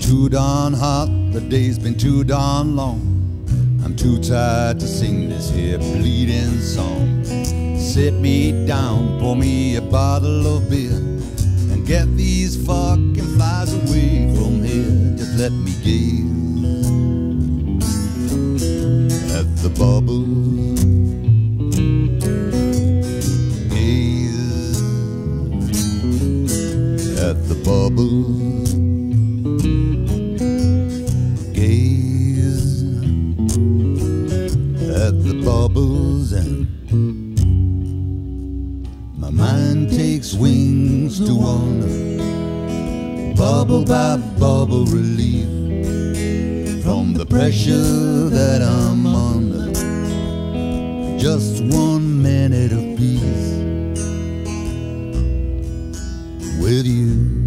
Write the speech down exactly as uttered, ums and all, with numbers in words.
too darn hot, the day's been too darn long. I'm too tired to sing this here bleeding song. Sit me down, pour me a bottle of beer, and get these fucking flies away from here. Just let me gaze at the bubbles, gaze at the bubbles, gaze at the bubbles, and my mind takes wings to wander, bubble by bubble relief from the pressure that I'm under. Just one minute of peace with you.